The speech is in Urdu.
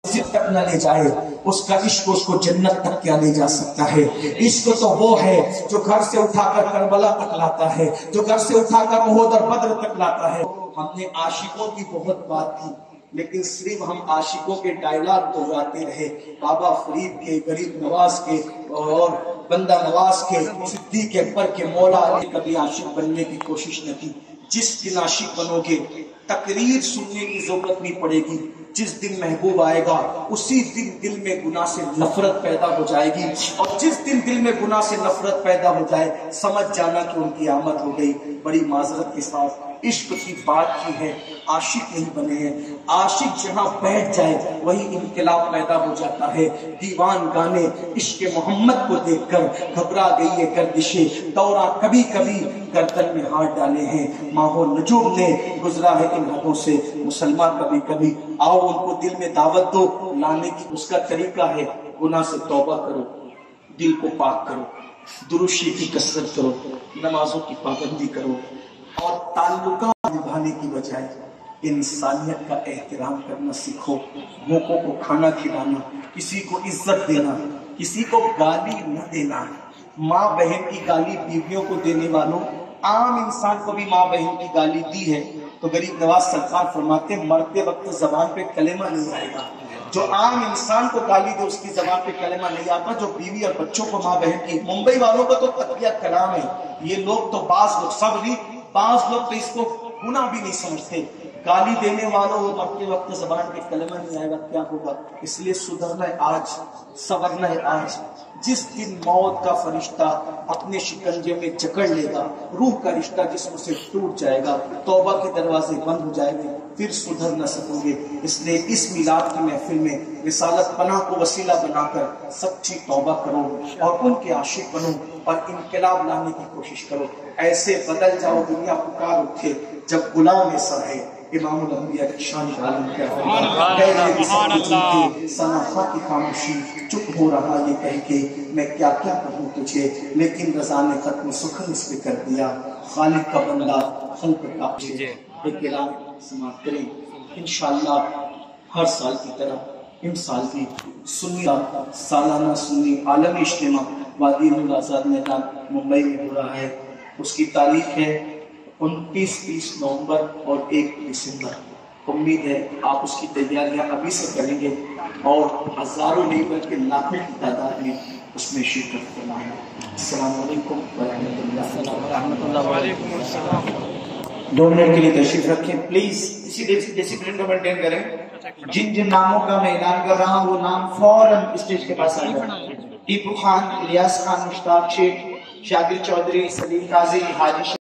مسجد تک نہ لے جائے، اس کا عشق اس کو جنت تک کیا لے جا سکتا ہے؟ عشق تو وہ ہے جو گھر سے اٹھا کر کربلا تک لاتا ہے، جو گھر سے اٹھا کر احد اور بدر تک لاتا ہے۔ ہم نے عاشقوں کی بہت بات کی، لیکن صرف ہم عاشقوں کے ڈائلاگ تو گاتے رہے، بابا فرید کے، غریب نواز کے اور بندہ نواز کے، صدیق اکبر کے، مولا علی، کبھی عاشق بننے کی کوشش نہ کی۔ جس دن عاشق بنو گے تقریر سننے کی ضرورت نہیں پڑے گی، جس دن محبوب آئے گا اسی دن دل میں گناہ سے نفرت پیدا ہو جائے گی، اور جس دن دل میں گناہ سے نفرت پیدا ہو جائے سمجھ جانا کہ ان کی آمد ہو گئی۔ بڑی معذرت کے ساتھ عشق کی بات کی ہے، عاشق نہیں بنے ہیں۔ عاشق جہاں بیٹھ جائے وہی انقلاب پیدا ہو جاتا ہے۔ دیوان گانے عشق محمد کو دیکھ کر گھبرا گئی ہے گردشیں، دورہ کبھی کبھی گردن میں ہاتھ ڈالے ہیں، ماہ و نجوم نے گزرا ہے ان حدوں سے، مسلمان کبھی کبھی آؤ ان کو دل میں دعوت دو لانے کی۔ اس کا طریقہ ہے گناہ سے توبہ کرو، دل کو پاک کرو، درشی کی کثرت کرو، نمازوں کی پابندی کرو، اور تعلقات نبھانے کی بجائے انسانیت کا احترام کرنا سیکھو۔ بھوکوں کو کھانا کھلانا، کسی کو عزت دینا، کسی کو گالی نہ دینا۔ ماں بہن کی گالی بیویوں کو دینے والوں، عام انسان کو بھی ماں بہن کی گالی دی ہے تو غریب نواز سرکار فرماتے ہیں مرتے وقت زبان پہ کلمہ نہیں آئے گا۔ جو عام انسان کو گالی دے اس کی زبان پہ کلمہ نہیں آتا، جو بیوی اور بچوں کو ماں بہن کی۔ ممبئی والوں کا تو تقیہ کلام ہے، یہ لوگ تو بعض لوگ، سب نہیں، بعض لوگ تو اس کو گناہ بھی نہیں سمجھتے۔ گالی دینے والوں وہ مرتے وقت زبان پہ کلمہ نہیں آئے گا، کیا ہوگا؟ اس لیے سدھرنا ہے آج، سورنا ہے آج۔ جس دن موت کا فرشتہ اپنے شکنجے میں جکڑ لے گا، روح کا رشتہ جسم سے ٹوٹ جائے گا، توبہ کے دروازے بند ہو جائیں گے، پھر سدھر نہ سکو گے۔ اس لیے اس میلاد کی محفل میں رسالت پناہ کو وسیلہ بنا کر سچی توبہ کرو اور ان کے عاشق بنو اور انقلاب لانے کی کوشش کرو۔ ایسے بدل جاؤ دنیا پکار اٹھے جب غلام ایسا ہے۔ امام الانبیاء کی شان عالم کیا ہے، سناخا کی خاموشی چپ ہو رہا یہ کہہ کے میں کیا کیا کہوں تجھے، لیکن رضا نے ختم سخن اس پہ کر دیا، خالق کا بندہ خلق کا عاشق۔ ایک اعلان سماعت کریں، انشاءاللہ ہر سال کی طرح امسال بھی سنی سالانہ سنی عالمی اجتماع وادی الآزاد میدان ممبئی میں ہو رہا ہے۔ اس کی تاریخ ہے 29-30 نومبر اور 1 دسمبر۔ امید ہے آپ اس کی تیاریاں ابھی سے کریں گے اور ہزاروں نہیں بلکہ لاکھوں کی تعداد میں اس میں شرکت کرنا ہے۔ السلام علیکم ورحمۃ اللہ وبرکاتہ۔ 2 منٹ کے لیے تشریف رکھیں پلیز، اسی ڈسپلن کو مینٹین کریں۔ جن جن ناموں کا میں اعلان کر رہا ہوں وہ نام فوراً اسٹیج کے پاس آ جائیں۔ ٹیپو خان، الیاس خان، مشتاق شیخ، شاکر چودھری، سلیم قاضی، حاجی